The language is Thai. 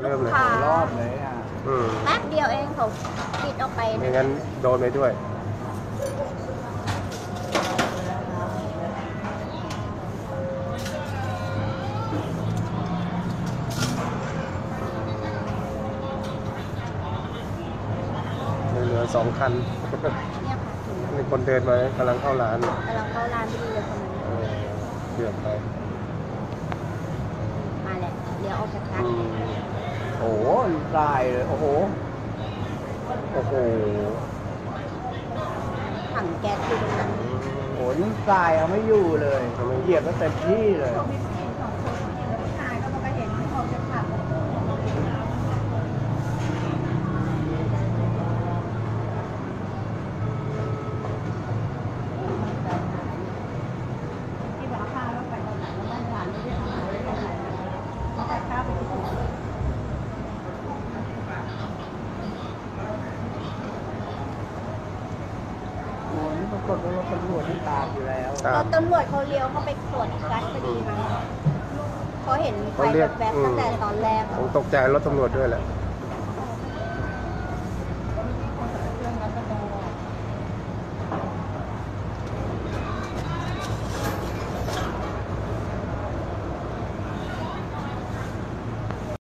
เริ่มเลยค่ะรอบเลยอ่ะแป๊บเดียวเองเขาปิดออกไปไม่งั้นโดนไปด้วยเหลือ2 คันเนี่ยค่ะถึงมีคนเดินมากำลังเข้าร้านกำลังเข้าร้านพอดีเลยคนนั้นเออเกือบไปมาแหละเดี๋ยวออกจากร้านโอ้โหลายเลยโอ้โหโอ้โหถังแก๊สอยู่ตรงนั้นโอ้โหนี่ทรายเอาไม่อยู่เลยเหยียบก็เต็มที่เลย โอ้นี่ปรากฏว่ารถตำรวจที่ตามอยู่แล้วตามตอนตำรวจเขาเลี้ยวเข้าไปตรวจกัสพอดีมั้งเขาเห็นไฟเขาเรียกแวบๆตั้งแต่ตอนแรกผมตกใจรถตำรวจด้วยแหละ